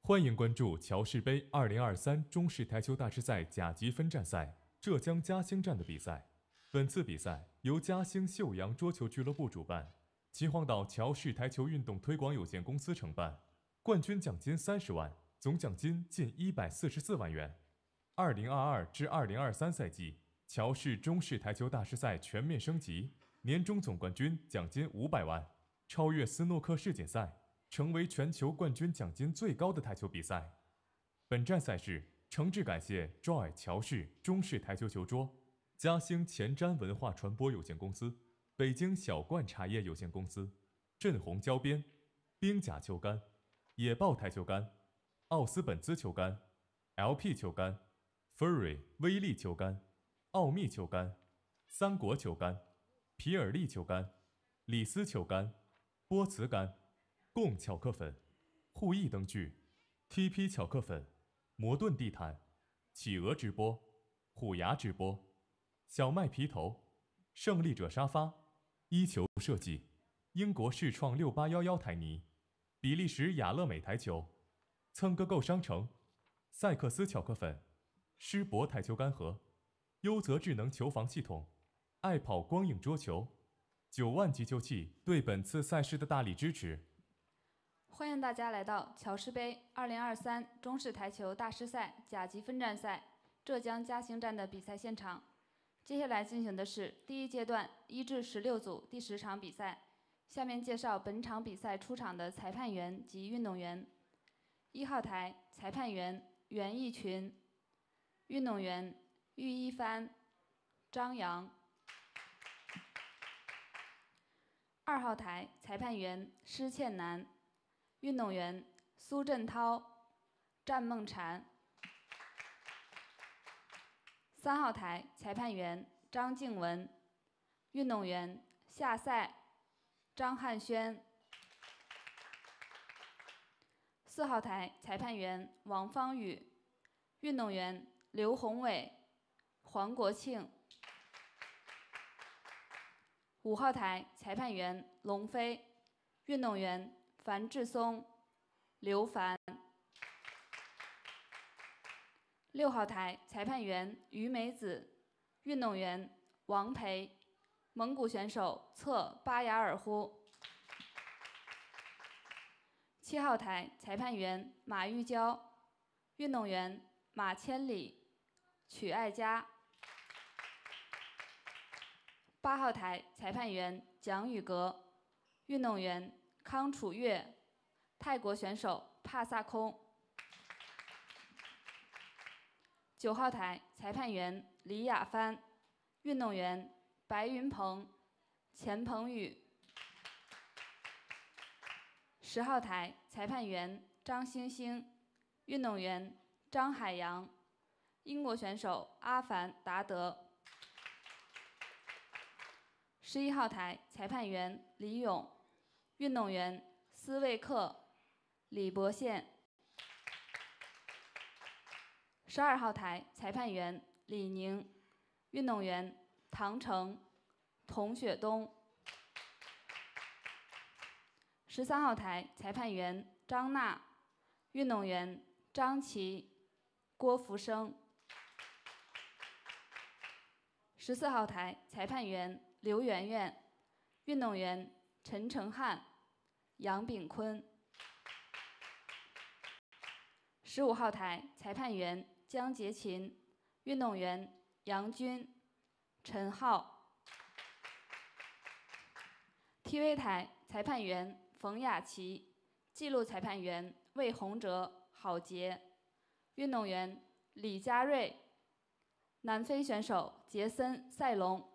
欢迎关注乔氏杯2023中式台球大师赛甲级分站赛浙江嘉兴站的比赛。本次比赛由嘉兴秀阳桌球俱乐部主办，秦皇岛乔氏台球运动推广有限公司承办。冠军奖金30万，总奖金近144万元。2022至2023赛季乔氏中式台球大师赛全面升级，年终总冠军奖金500万，超越斯诺克世锦赛，成为全球冠军奖金最高的台球比赛。本站赛事诚挚感谢 Joy 乔氏中式台球球桌、嘉兴前瞻文化传播有限公司、北京小冠茶叶有限公司、振虹胶边、冰甲球杆、野豹台球杆、奥斯本兹球杆、LP 球杆、Furry 威力球杆、奥秘球杆、三国球杆、皮尔利球杆、李斯球杆、波茨杆、贡巧克粉、互益灯具、TP 巧克粉、摩顿地毯、企鹅直播、虎牙直播、小麦皮头、胜利者沙发、一球设计、英国世创6811台泥、比利时雅乐美台球、蹭个购商城、赛克斯巧克粉、施博台球杆盒、优泽智能球房系统、爱跑光影桌球、9万急救器对本次赛事的大力支持。 欢迎大家来到乔氏杯2023中式台球大师赛甲级分站赛浙江嘉兴站的比赛现场。接下来进行的是第一阶段1至16组第10场比赛。下面介绍本场比赛出场的裁判员及运动员。1号台裁判员袁义群，运动员喻一帆、张扬。2号台裁判员施倩楠，运动员苏振涛、战梦婵。3号台裁判员张静文，运动员夏赛、张汉轩。4号台裁判员王方宇，运动员刘宏伟、黄国庆。5号台裁判员龙飞，运动员樊志松、刘凡。6号台裁判员于美子，运动员王培，蒙古选手策巴雅尔呼。7号台裁判员马玉娇，运动员马千里、曲爱佳。8号台裁判员蒋宇格，运动员康楚月，泰国选手帕萨空。9号台裁判员李雅帆，运动员白云鹏、钱鹏宇。10号台裁判员张星星，运动员张海洋，英国选手阿凡达德。11号台裁判员李勇，运动员斯卫克、李博宪。12号台裁判员李宁，运动员唐成、童雪东。13号台裁判员张娜，运动员张琪、郭福生。14号台裁判员刘媛媛，运动员陈成汉、杨炳坤。15号台裁判员江洁琴，运动员杨军、陈浩。TV 台裁判员冯雅琪，记录裁判员魏洪哲、郝杰，运动员李佳瑞，南非选手杰森·塞隆。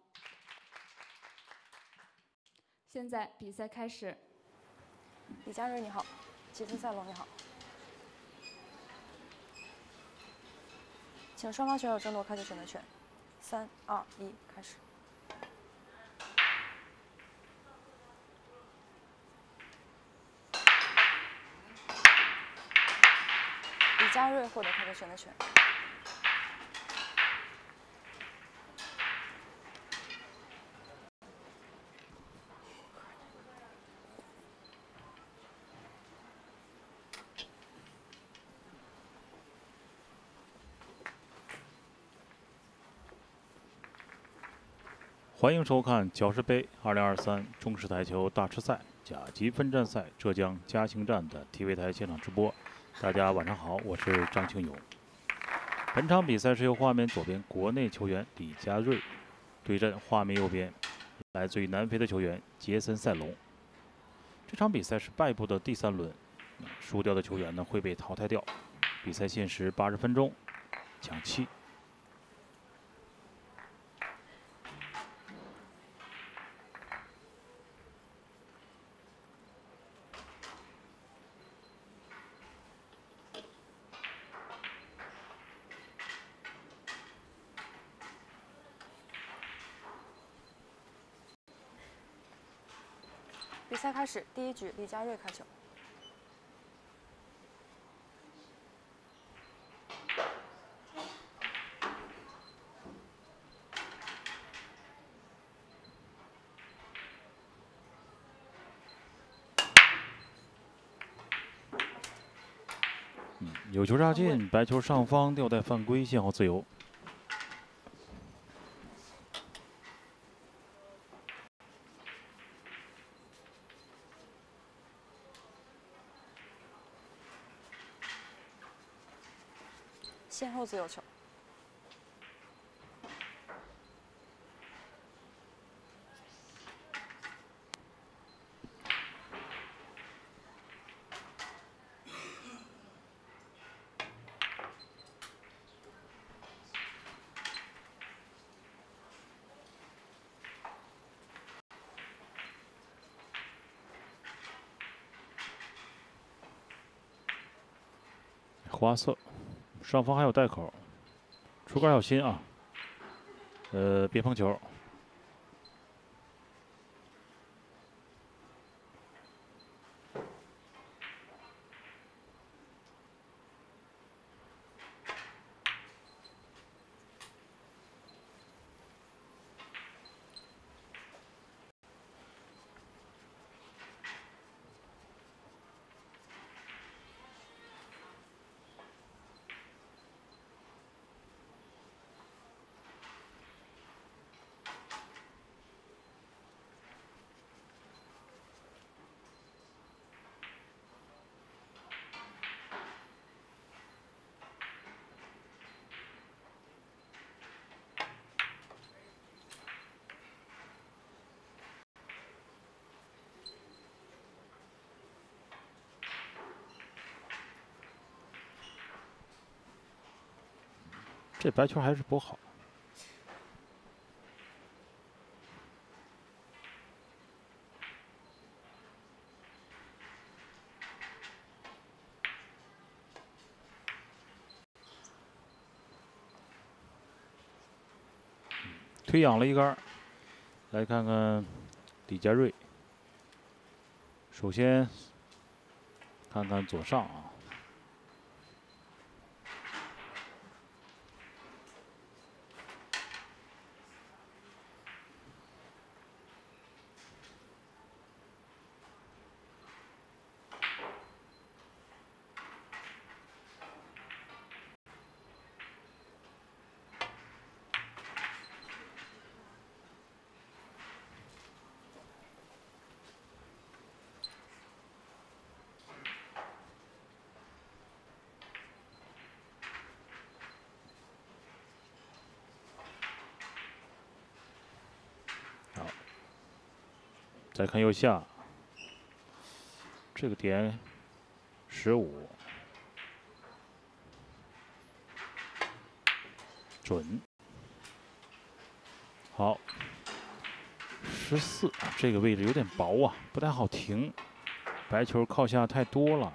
现在比赛开始。 李佳瑞你好，杰森·塞隆你好，请双方选手争夺开球选择权。3、2、1，开始。李佳瑞获得开球选择权。 欢迎收看教师杯2023中式台球大师赛甲级分站赛浙江嘉兴站的 TV 台现场直播。大家晚上好，我是张庆勇。本场比赛是由画面左边国内球员李佳瑞对阵画面右边来自于南非的球员杰森·塞隆。这场比赛是败部的第3轮，输掉的球员呢会被淘汰掉。比赛限时80分钟，抢7。 比赛开始，第1局李佳瑞开球。 有球杀进，白球上方吊带犯规，线后自由。 线后自由球。 花色，上方还有带口，出杆小心啊！别碰球。这白球还是不好。推仰了一杆，来看看李佳瑞。首先看看左上啊。再看右下，这个点15，准。好，14，这个位置有点薄啊，不太好停，白球靠下太多了。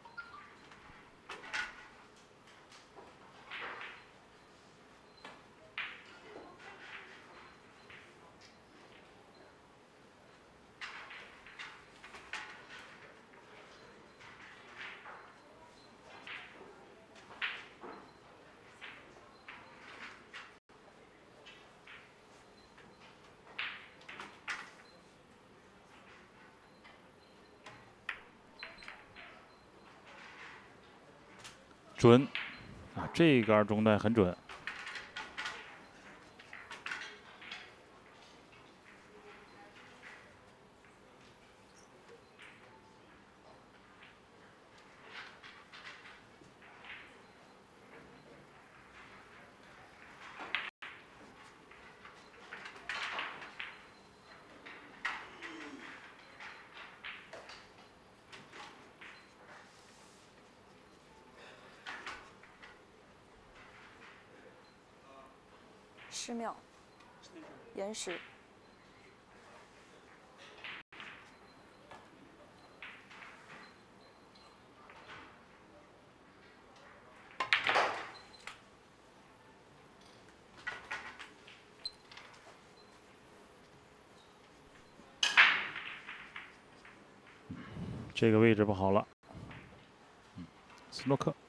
准啊，这一杆中带很准。 10秒，延时。 这个位置不好了。斯诺克。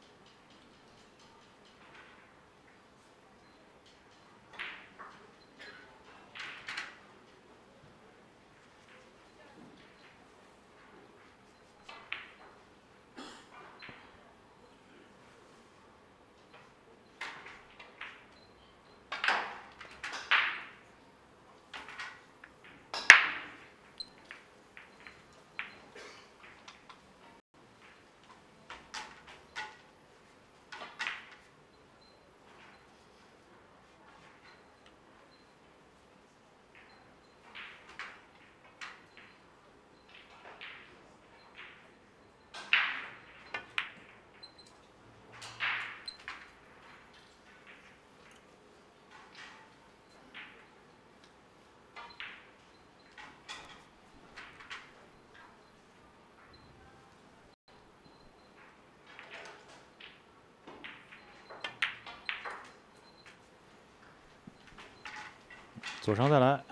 左上再来。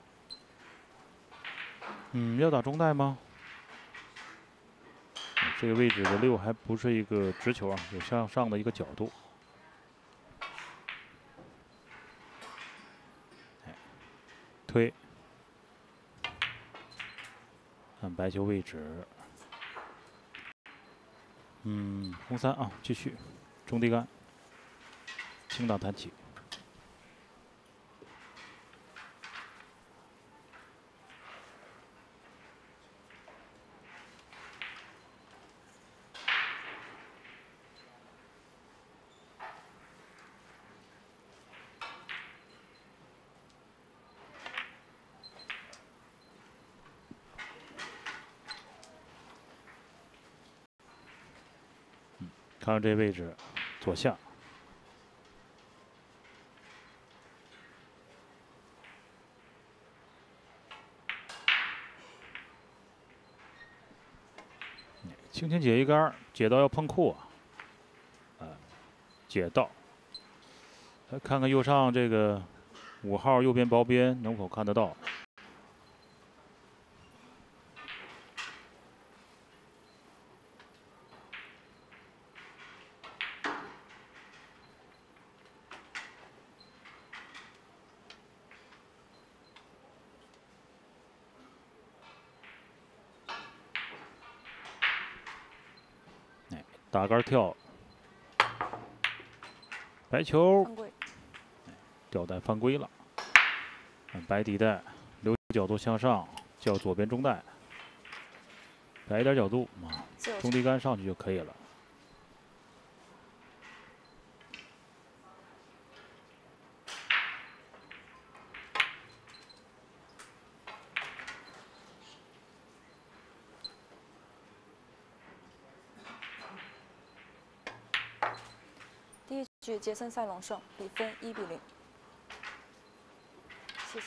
要打中带吗？这个位置的6还不是一个直球啊，有向上的一个角度。推，看白球位置。红3啊，继续，中低杆，轻档弹起。看看这位置，左下。轻轻解一杆，解到要碰库啊！解到。来看看右上这个5号右边薄边能否看得到？打杆跳，白球吊带犯规了。白底带留角度向上，叫左边中带，改一点角度啊，中低杆上去就可以了。 第一局杰森赛隆胜，比分1比0。谢谢。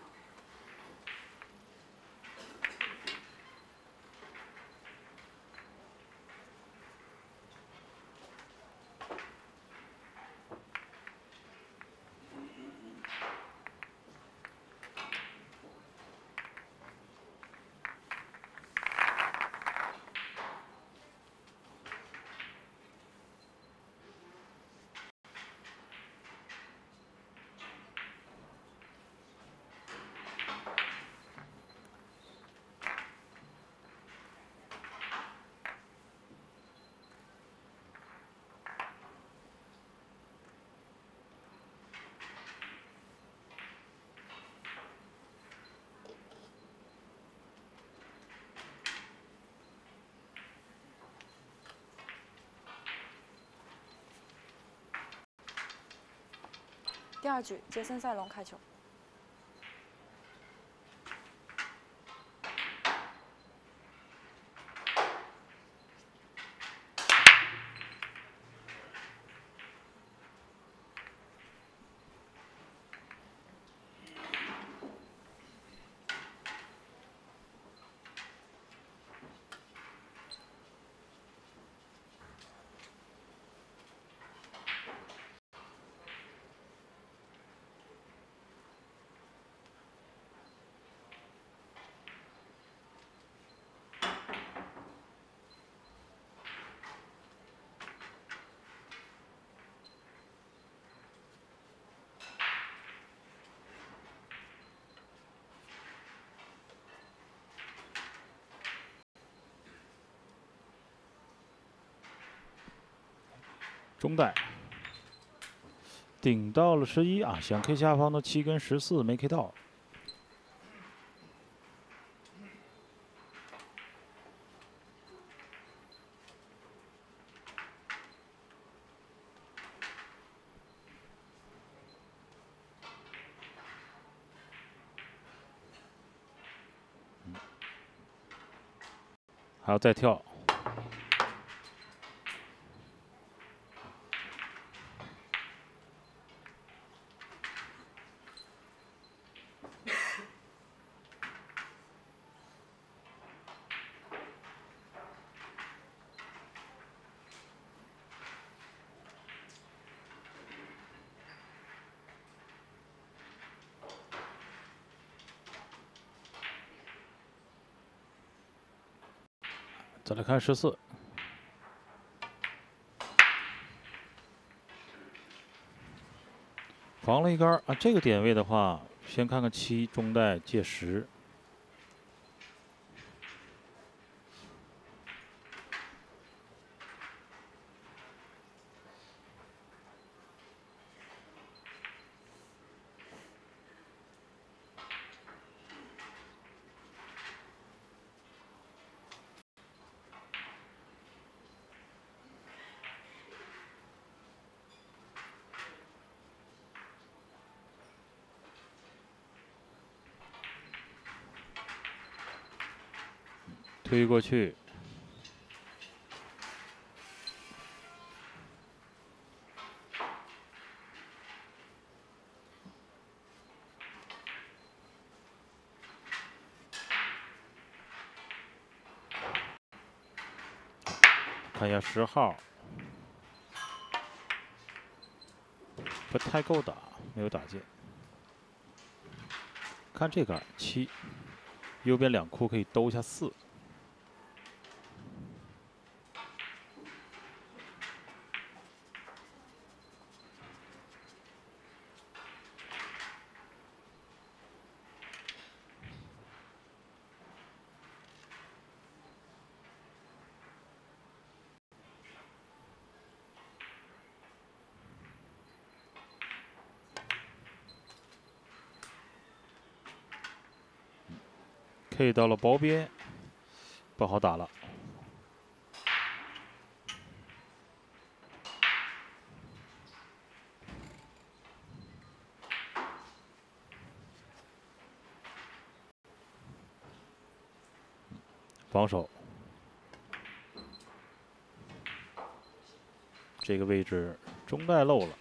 第二局，杰森赛隆开球。 中带顶到了11啊，想 K 下方的7跟14没 K 到。还要再跳。再来看14，防了一杆啊。这个点位的话，先看看7中带借10。推过去，看一下10号，不太够打，没有打进。看这杆7，右边2库可以兜一下4。K 到了包边，不好打了。防守，这个位置中带漏了。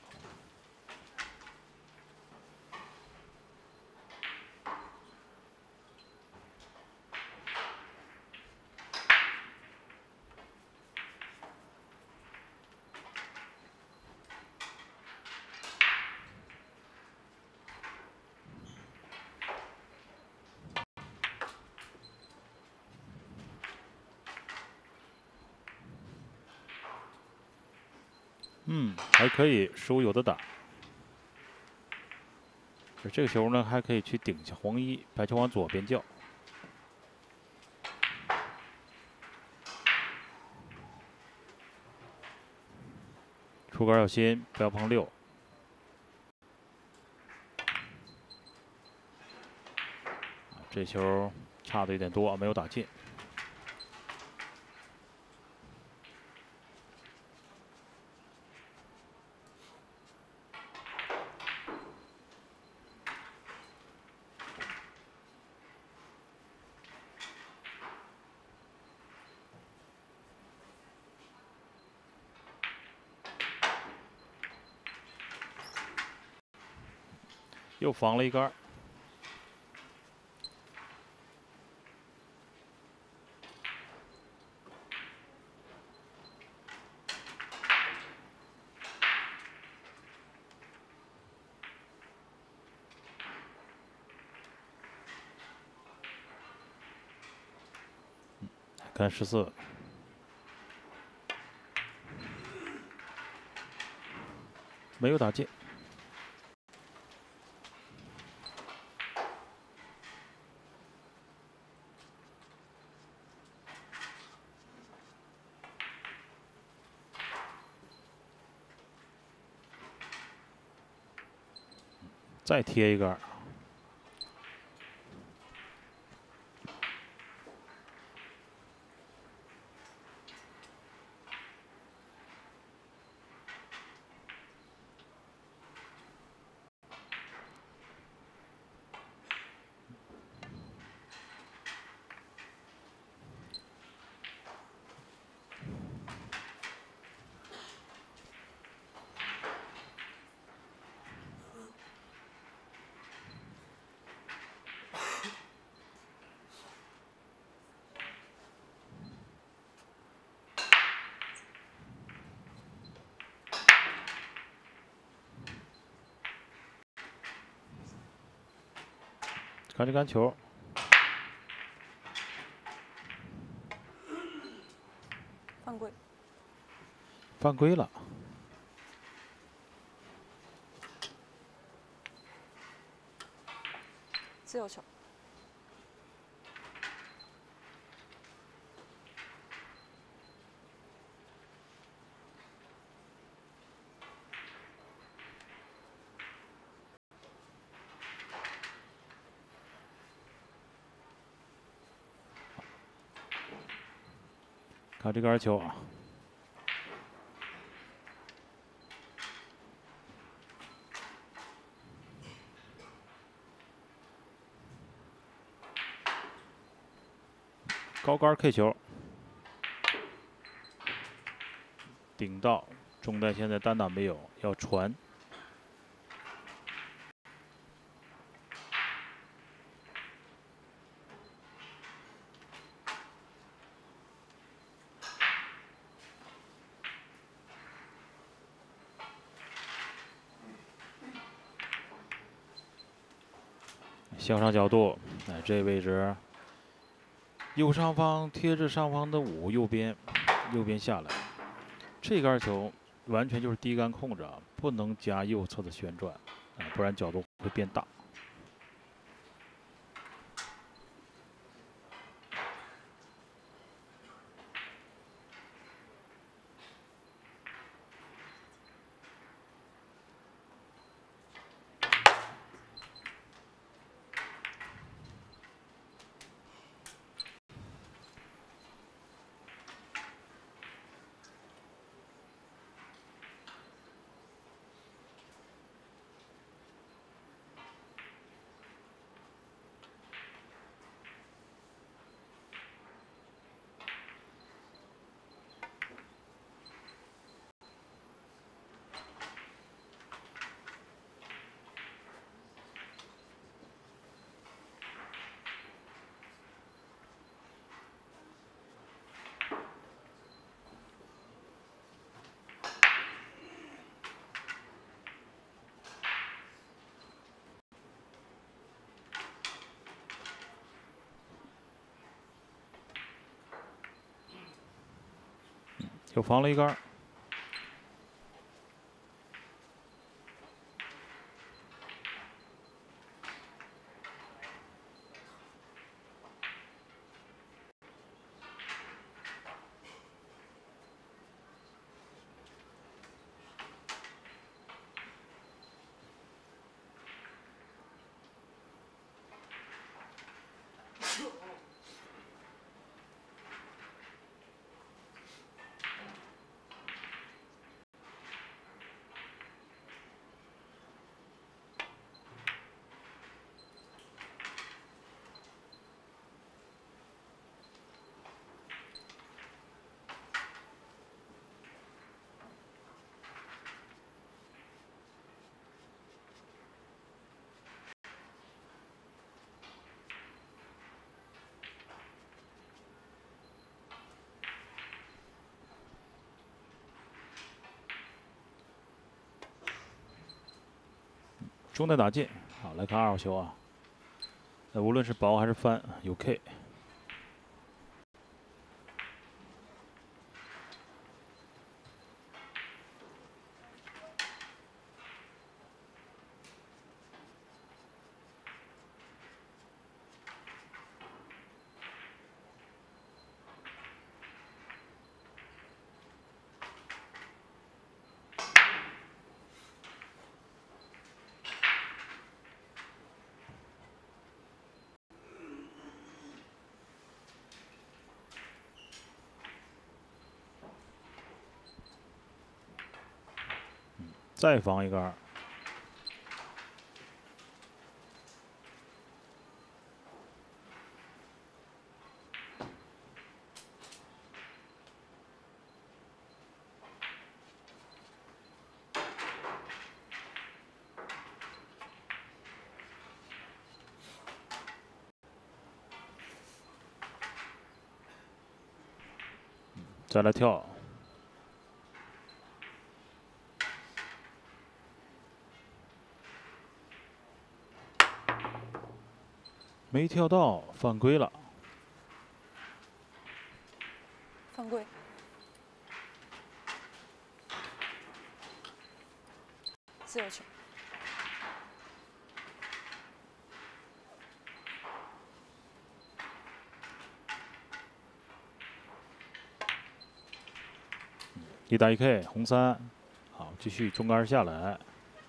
还可以，15有的打。而这个球呢，还可以去顶一下黄1，白球往左边叫。出杆要先，不要碰6。这球差的有点多，没有打进。又防了一杆。看14，没有打进。 再贴一杆。看这杆球， 犯规。 犯规了。 自由球。 看这杆球啊，高杆 K 球，顶到中袋，现在单打没有，要传。向上角度，哎，这位置右上方贴着上方的5，右边下来。这杆球完全就是低杆控制啊，不能加右侧的旋转，不然角度会变大。又防了一杆。中袋打进，好，来看2号球啊。无论是薄还是翻，有 K。 再防一杆。再来跳，没跳到，犯规了。 犯规。自由球。 1打1 K， 红3，好，继续中杆下来。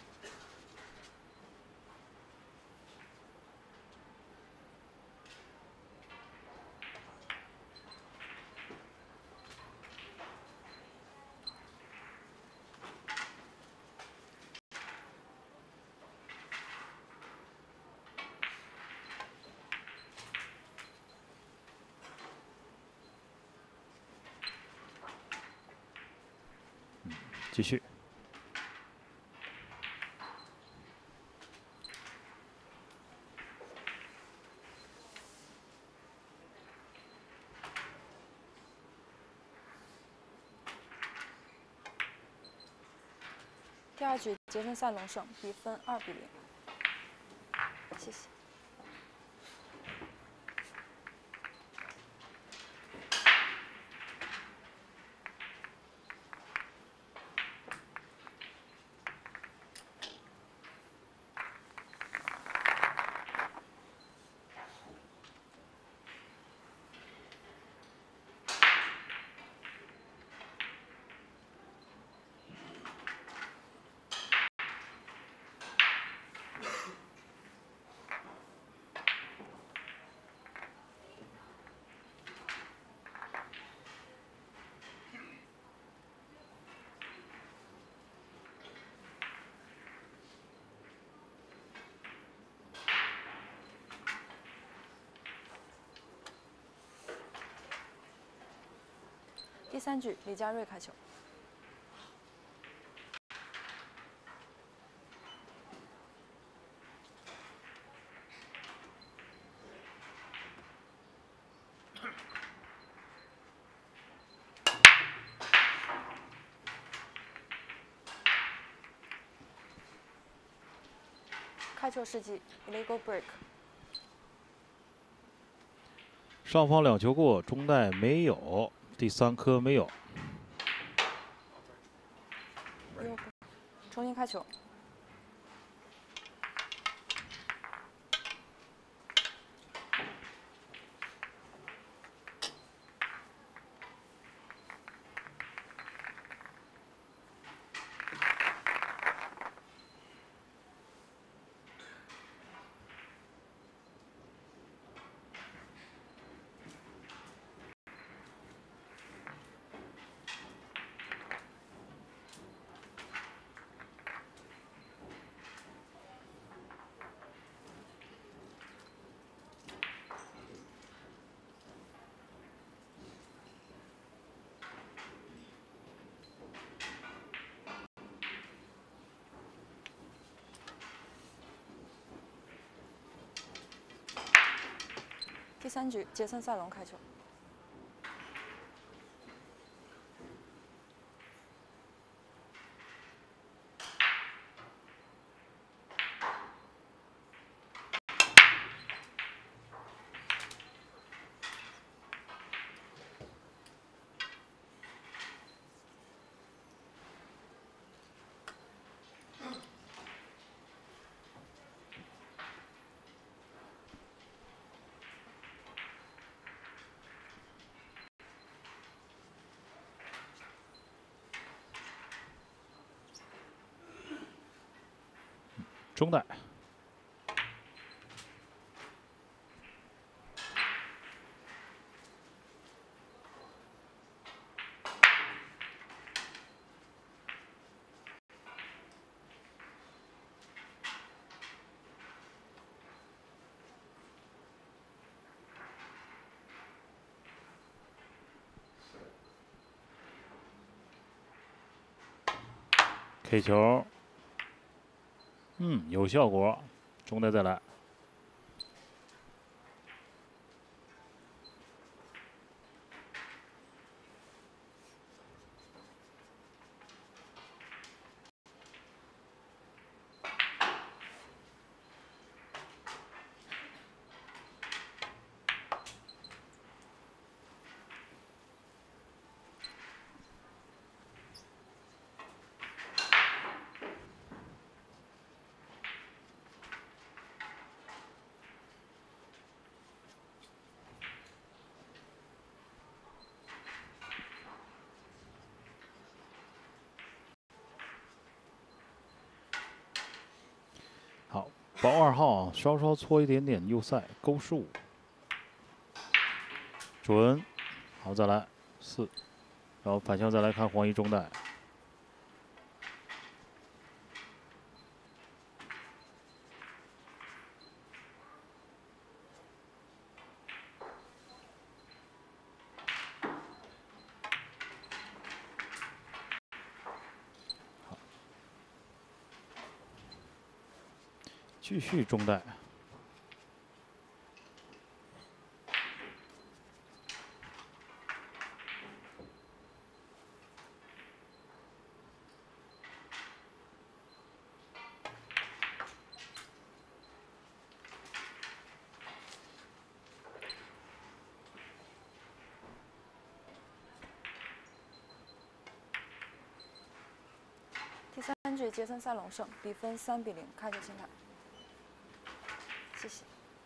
继续。 第2局杰森赛龙胜，比分2比0。谢谢。第3局李佳瑞开球。开球时机 illegal break。 上方2球过，中袋没有，第3颗没有。 重新开球。第3局杰森赛龙开球。 中袋。 ，K 球，有效果，中带再来。好，包2号稍稍搓一点点右塞勾15，准，好再来4，然后反向再来看黄衣中带。继续中带， 第3局杰森赛龙胜，比分3比0，开球清台。谢谢。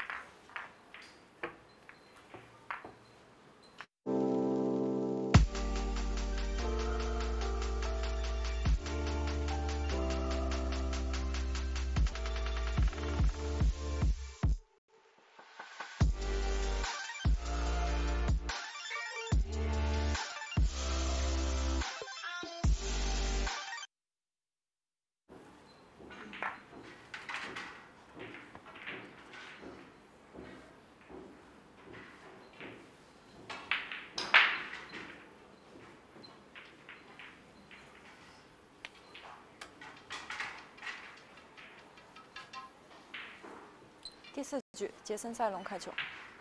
第4局杰森赛龙开球。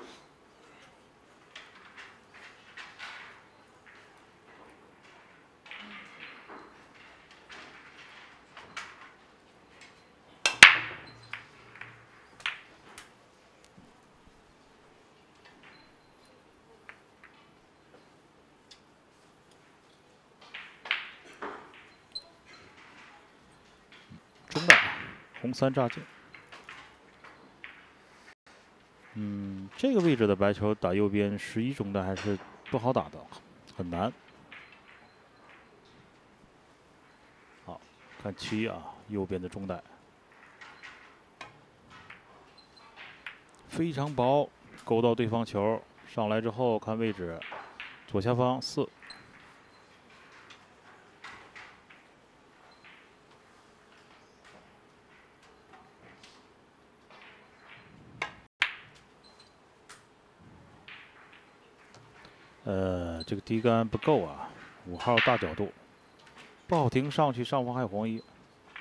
中带，红3炸进。这个位置的白球打右边11中带还是不好打的，很难。好，看7啊，右边的中带非常薄，勾到对方球，上来之后看位置，左下方4。这个低杆不够啊，5号大角度，不好停上去，上方还有黄衣。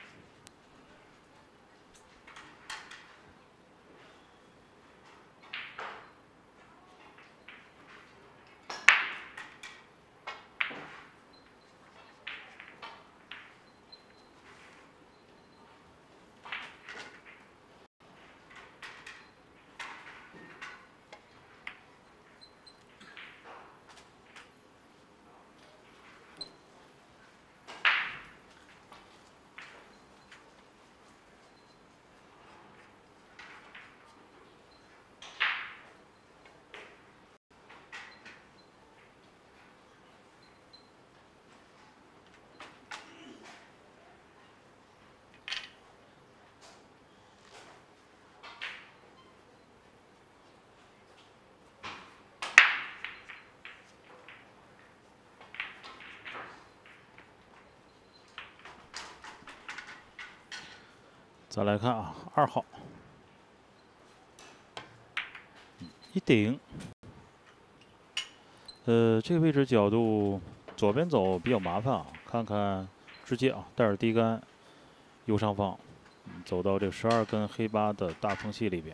再来看啊，2号，一顶，这个位置角度左边走比较麻烦啊，看看直接啊带着低杆，右上方，走到这12根黑8的大缝隙里边。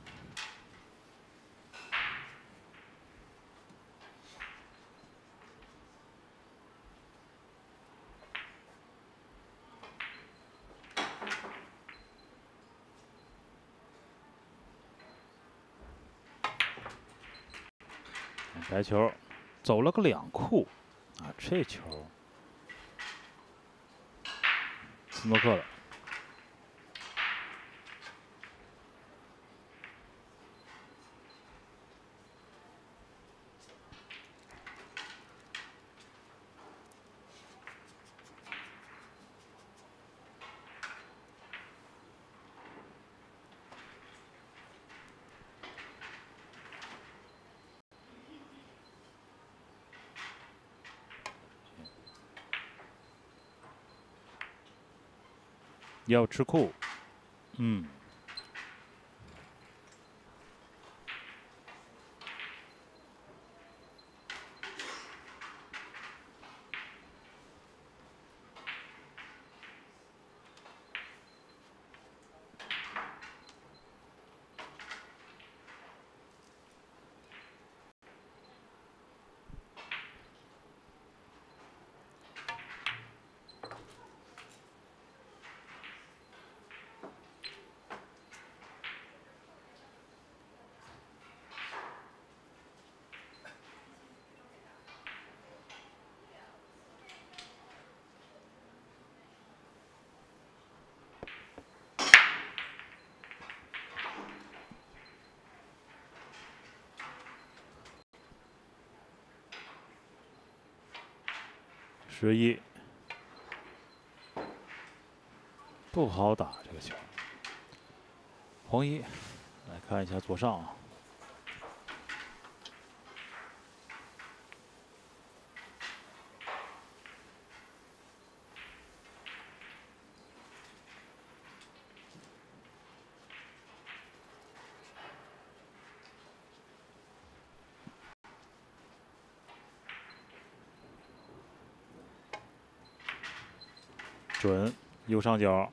白球走了个2库啊，这球斯诺克了。要吃库，11，不好打这个球。黄一，来看一下左上啊。准，右上角。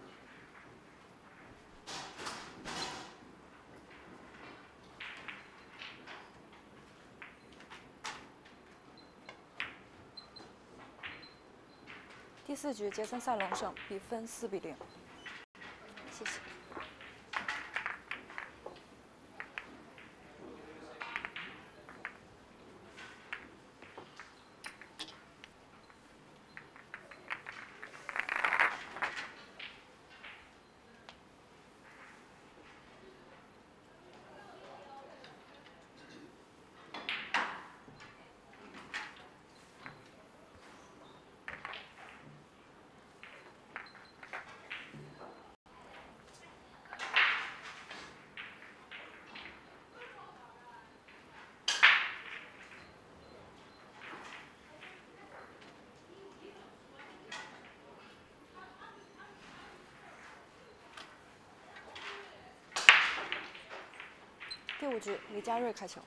第4局杰森赛龙胜，比分4比0。谢谢。第5局，李佳瑞开球。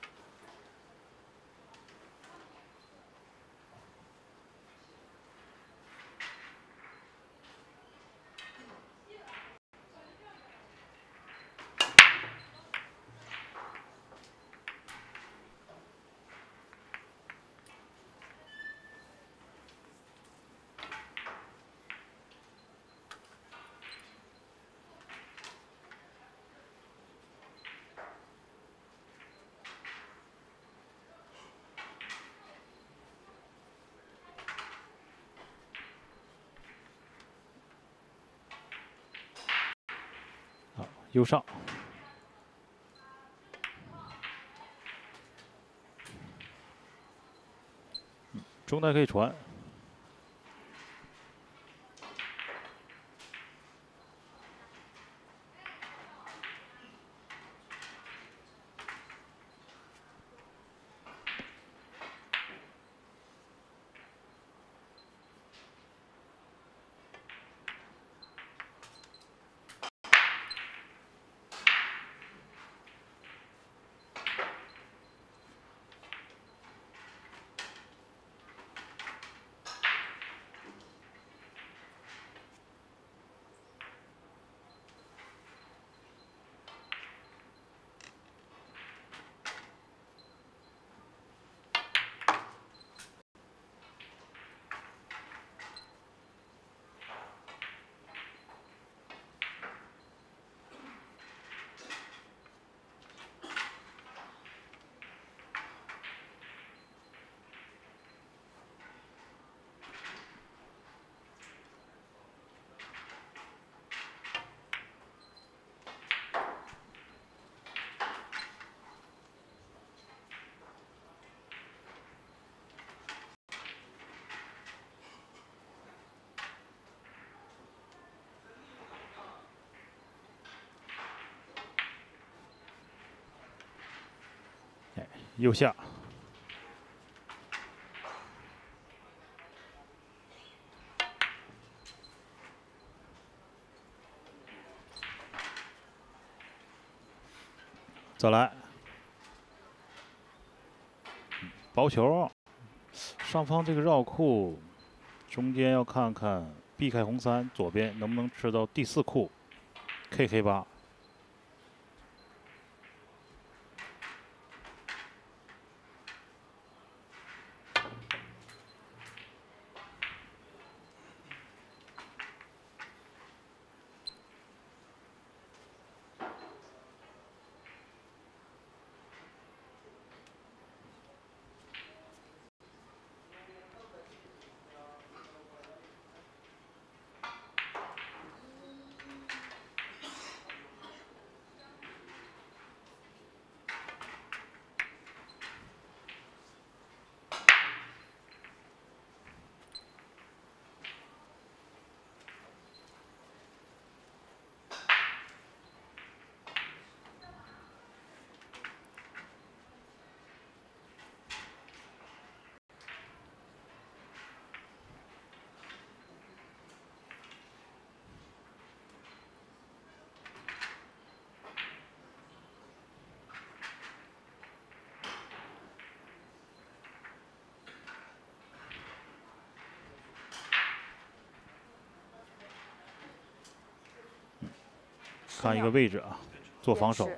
右上，中台可以传。 右下。再来，薄球，上方这个绕库，中间要看看避开红3，左边能不能吃到第4库 ，KK8。看一个位置啊，做防守。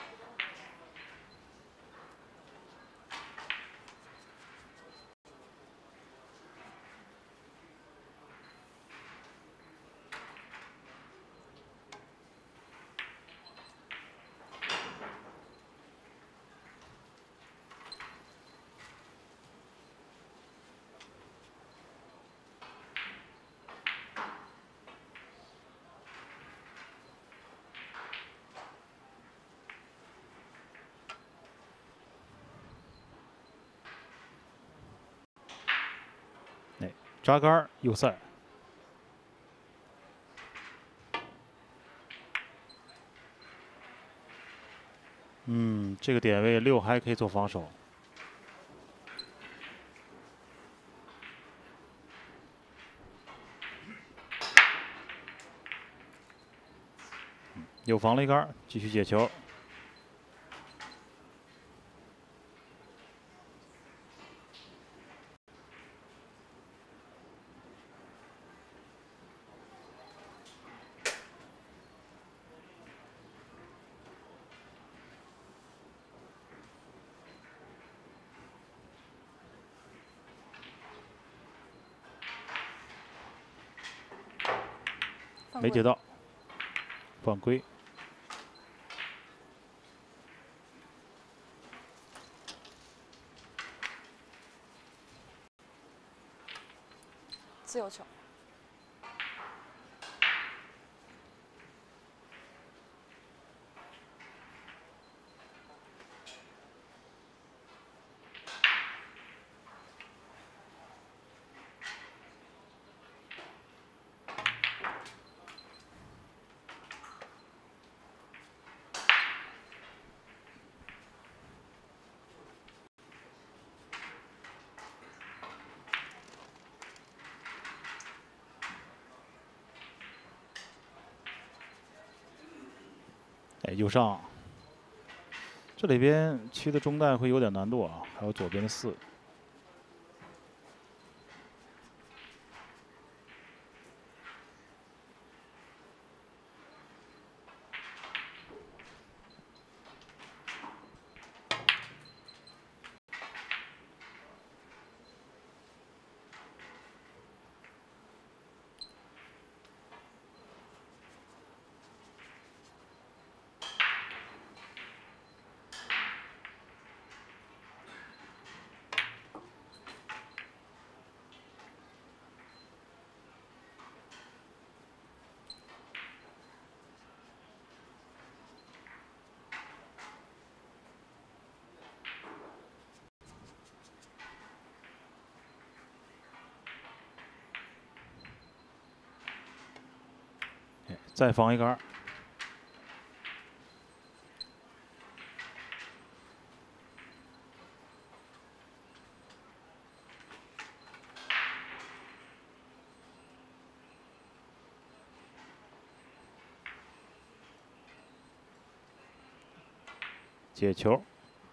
扎杆右塞，这个点位6还可以做防守。有防了一杆，继续解球。没接到，犯规。 自由球。 右上，这里边7的中带会有点难度啊，还有左边的4。再防一杆。 接球。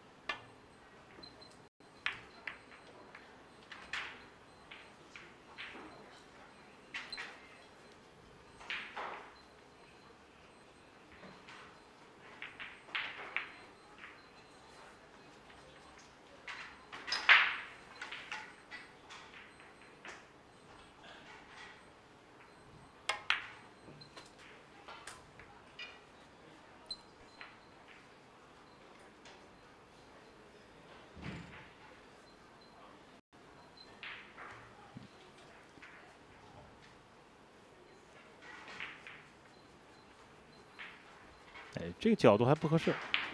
哎，这个角度还不合适。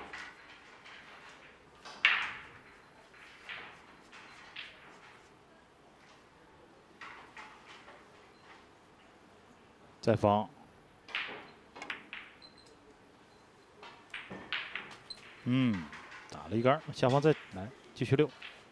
再防。打了一杆，下方再来继续溜。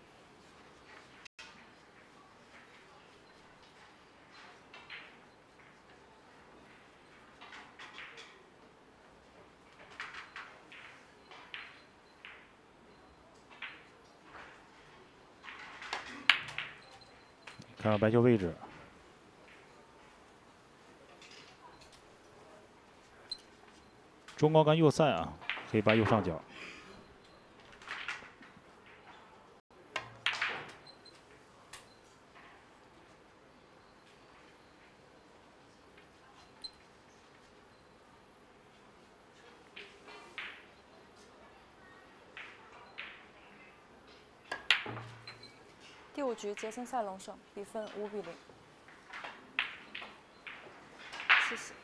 看看白球位置，中高杆右塞啊，黑白右上角。 第5局杰森赛龙胜，比分5比0。谢谢。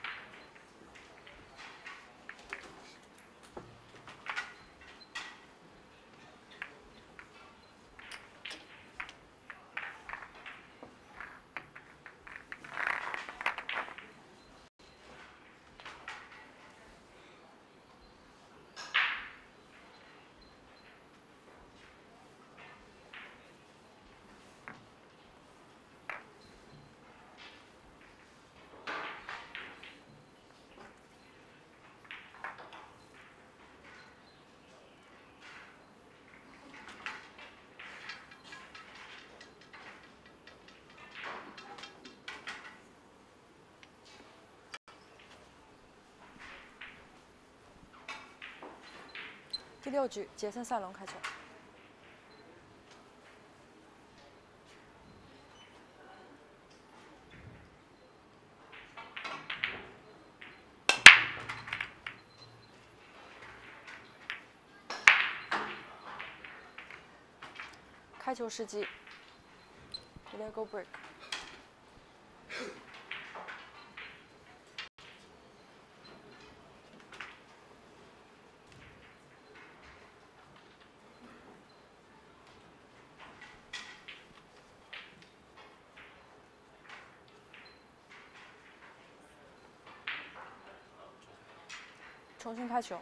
第6局，杰森赛龙开球。开球时机 ，Lego break。重新开球。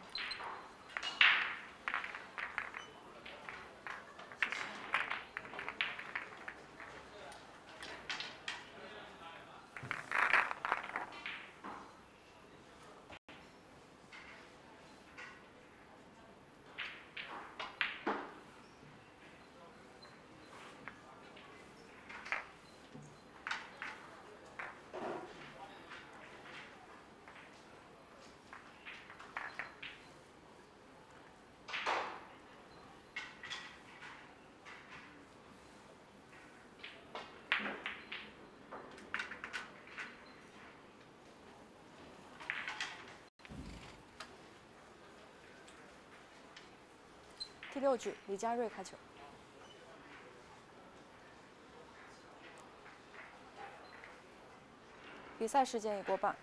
第6局，李佳瑞开球。比赛时间已过半。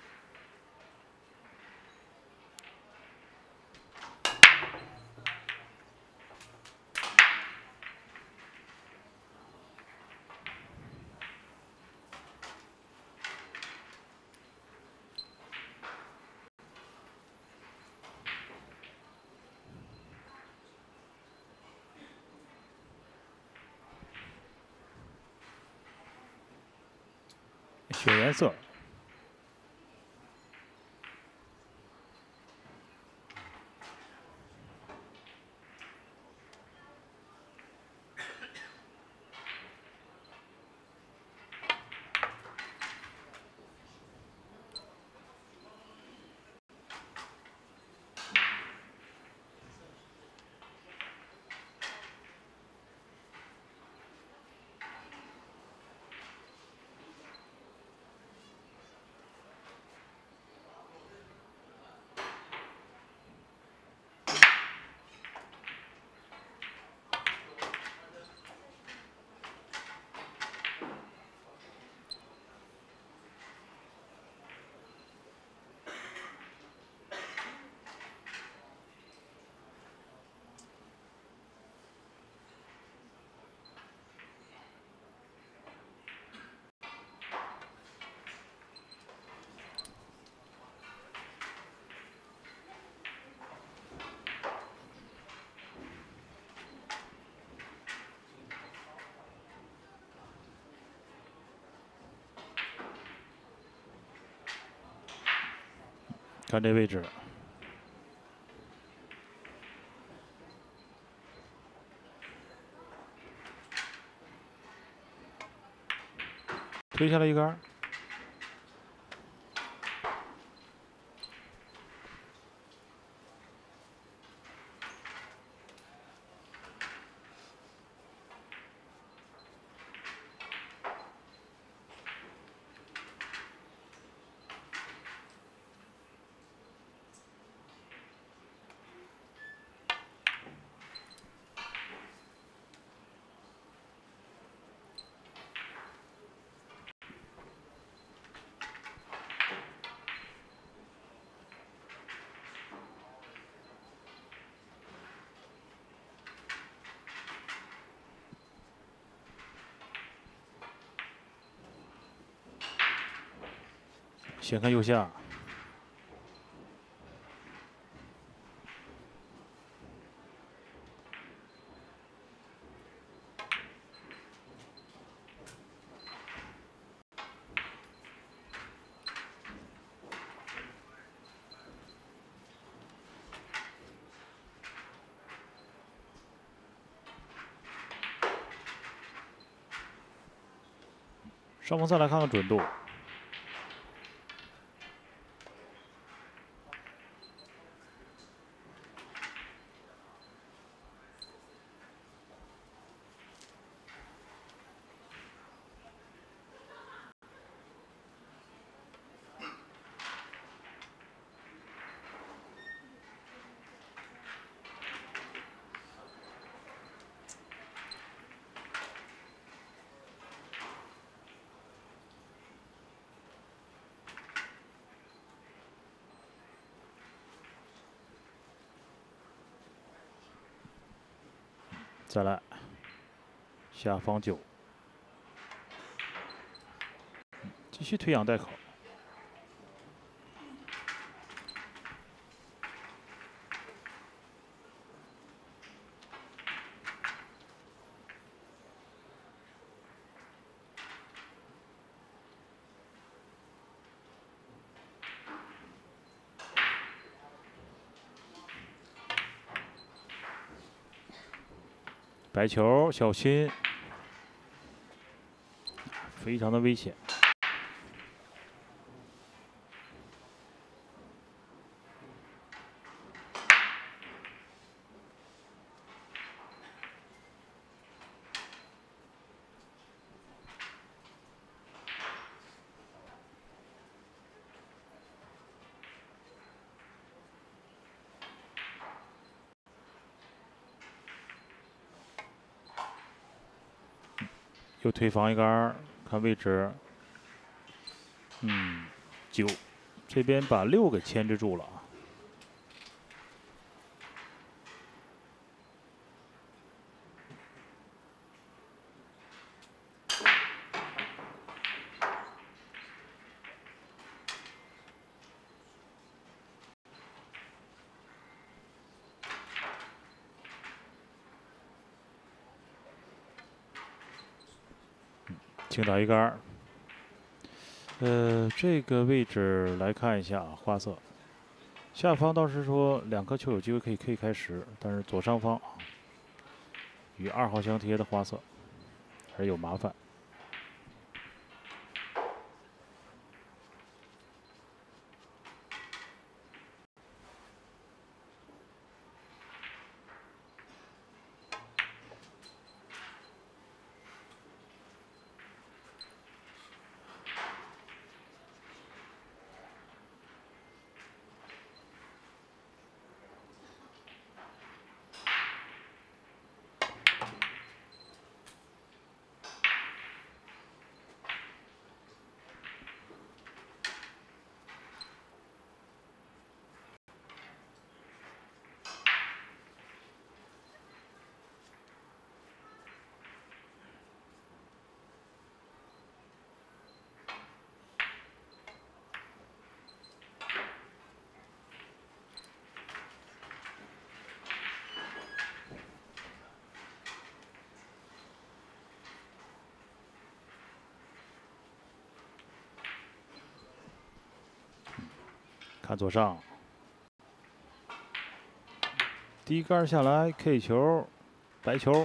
选颜色。 看这位置，推下来一杆。先看右下，上方再来看看准度。再来，下方9，继续推仰带口。白球小心，非常的危险。又推防一杆，看位置。9，这边把6给牵制住了。请打一杆。这个位置来看一下花色，下方倒是说2颗球有机会可以开10，但是左上方与2号相贴的花色还是有麻烦。 看左上，低杆下来 K 球，白球。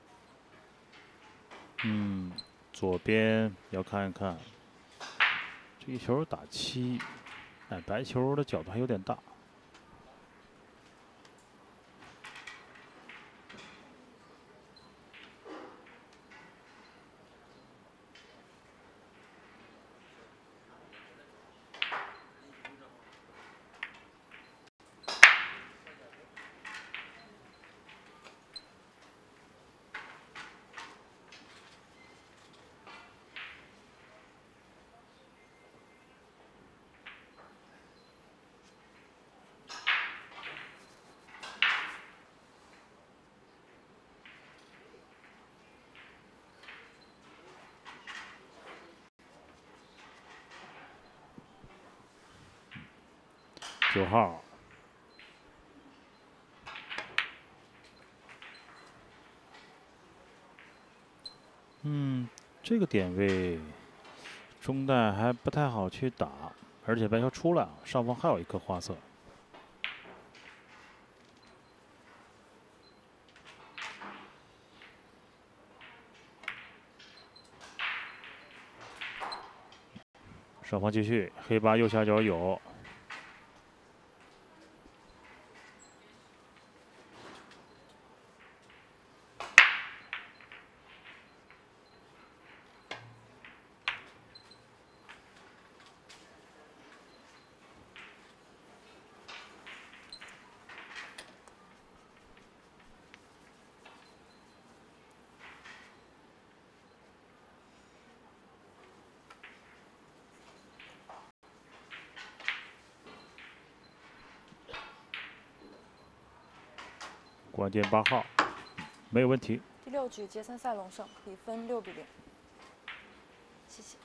左边要看一看，这一球打7，哎，白球的角度还有点大。9号，这个点位中袋还不太好去打，而且白球出来，上方还有一颗花色。上方继续，黑8右下角有。关键8号，没有问题。 第6局杰森赛龙胜，比分6比0。谢谢。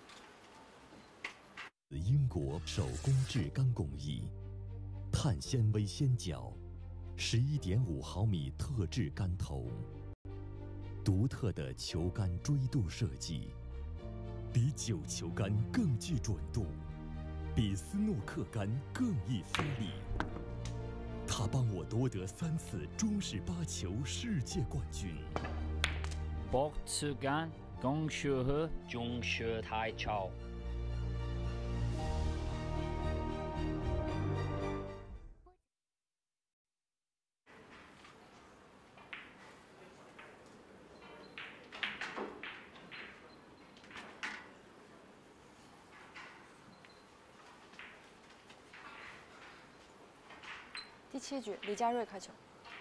英国手工制钢工艺，碳纤维纤角，11.5毫米特制杆头，独特的球杆锥度设计，比9球杆更具准度，比斯诺克杆更易发力。他帮我夺得3次中式8球世界冠军。 Portugal 恭喜中式台球。 第7局李佳瑞开球。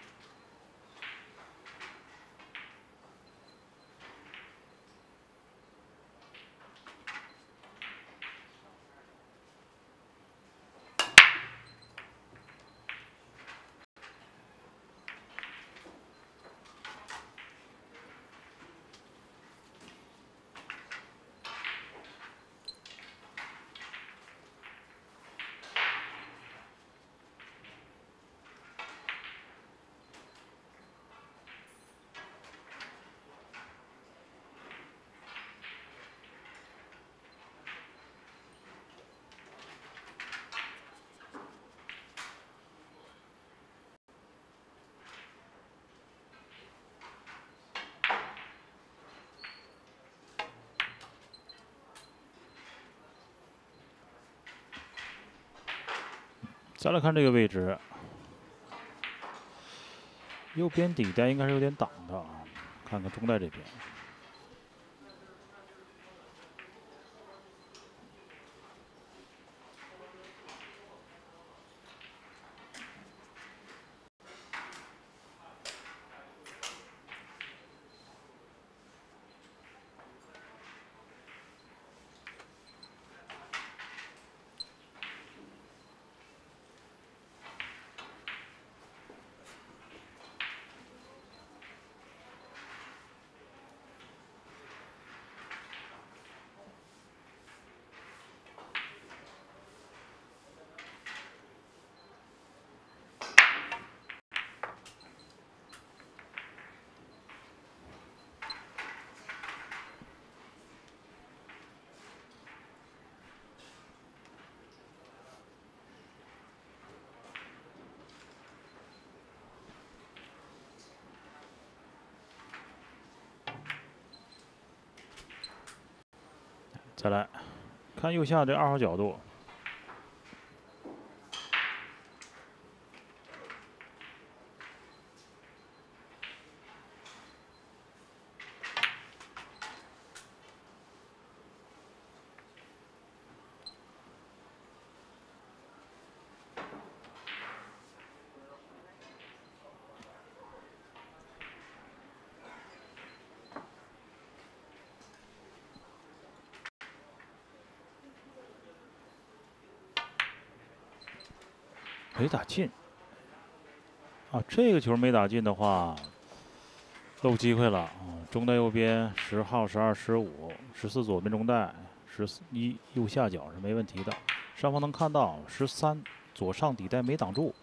再来看这个位置，右边底袋应该是有点挡的啊，看看中袋这边。 再来看右下这2号角度，没打进啊！这个球没打进的话，漏机会了啊！中带右边10号、12、15、14左边中带，11右下角是没问题的。上方能看到13左上底带没挡住。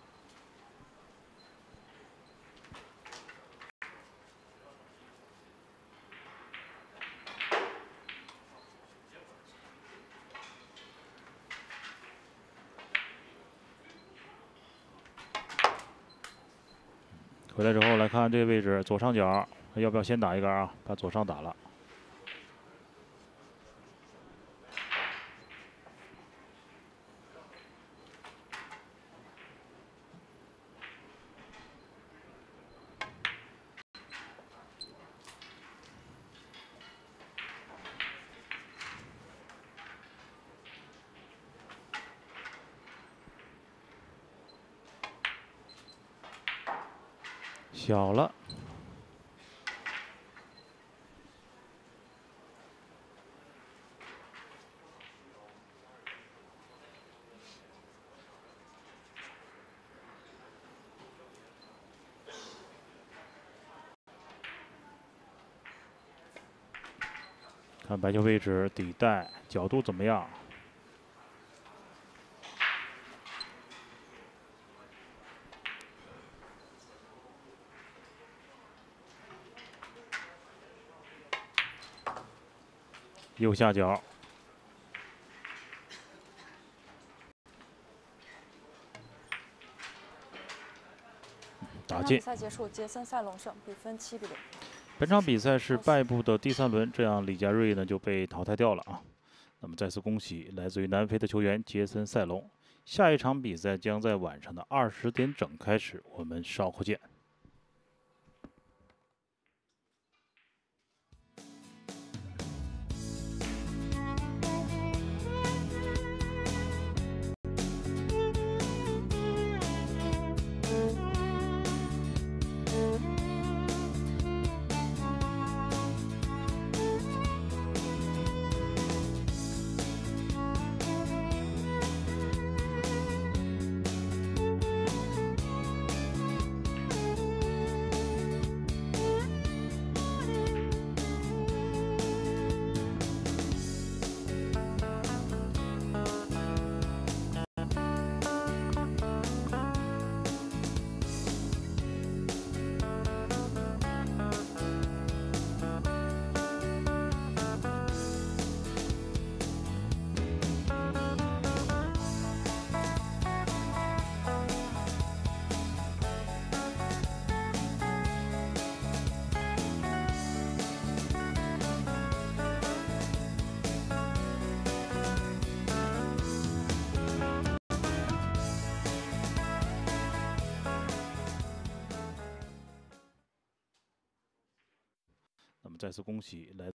回来之后来看这个位置左上角，要不要先打一杆啊？把左上打了。小了。看白球位置底带角度怎么样？右下角。打进。 比赛结束，杰森赛龙胜，比分7比0。 本场比赛是败部的第3轮，这样李佳瑞呢就被淘汰掉了啊。那么再次恭喜来自于南非的球员杰森赛龙。下一场比赛将在晚上的20点整开始，我们稍后见。那么再次恭喜来